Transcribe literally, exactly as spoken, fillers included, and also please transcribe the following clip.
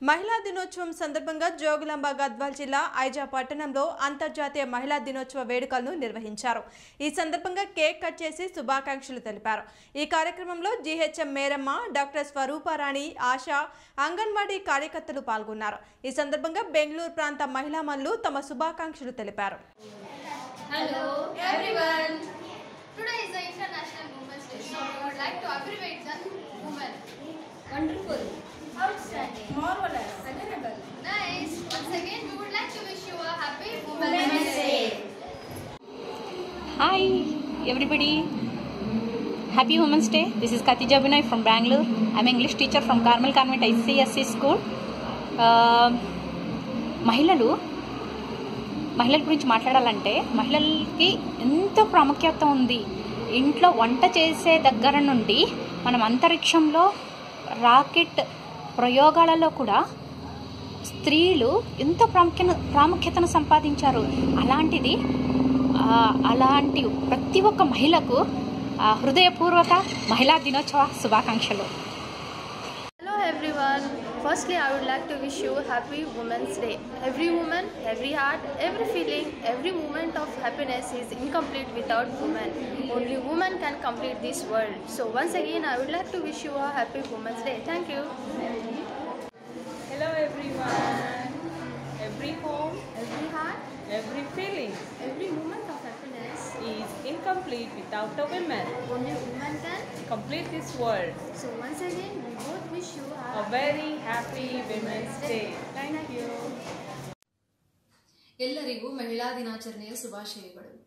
మహిళా దినోత్సవం సందర్భంగా జోగులాంబ గద్వాల్ జిల్లా ఐజా పట్టణంలో అంతర్జాతీయ మహిళా దినోత్సవ వేడుకలను నిర్వహించారు. ఈ సందర్భంగా కేక్ కట్ చేసి శుభాకాంక్షలు తెలిపారు. ఈ కార్యక్రమంలో జీహెచ్ఎం మేరమ్మ, డాక్టర్ స్వరూపారాణి, ఆశా, అంగన్వాడీ కార్యకర్తలు పాల్గొన్నారు. ఈ సందర్భంగా బెంగళూరు ప్రాంత మహిళా మనులు తమ శుభాకాంక్షలు తెలిపారు. Hello everyone. Today is the International Women's Day, so we would like to abbreviate the women. Wonderful. Outstanding. Marvelous. Adorable. Nice. Once again, we would like to wish you a happy Women's Day. Hi everybody. Happy Women's Day. This is Katija Binay from Bangalore. I'm an English teacher from Carmel Convent I C S C School. Uh, మహిళలు మహిళల గురించి మాట్లాడాలంటే మహిళలకి ఎంతో ప్రాముఖ్యత ఉంది. ఇంట్లో వంట చేసే దగ్గర నుండి మనం అంతరిక్షంలో రాకెట్ ప్రయోగాలలో కూడా స్త్రీలు ఎంతో ప్రాముఖ్య ప్రాముఖ్యతను సంపాదించారు. అలాంటిది అలాంటి ప్రతి ఒక్క మహిళకు హృదయపూర్వక మహిళా దినోత్సవ శుభాకాంక్షలు. Hello everyone. Firstly, I would like to wish you a happy Women's Day. Every woman, every heart, every feeling, every moment of happiness is incomplete without women. Only women can complete this world. So once again, I would like to wish you a happy Women's Day. Thank you. Hello everyone. Every home, Every heart, every feeling every moment of happiness, is incomplete without a woman. only women can. Complete this world. So once again, we both wish you a A very happy Women's Day. Thank you. ಎಲ್ಲರಿಗೂ ಮಹಿಳಾ ದಿನಾಚರಣೆಯ ಶುಭಾಶಯಗಳು.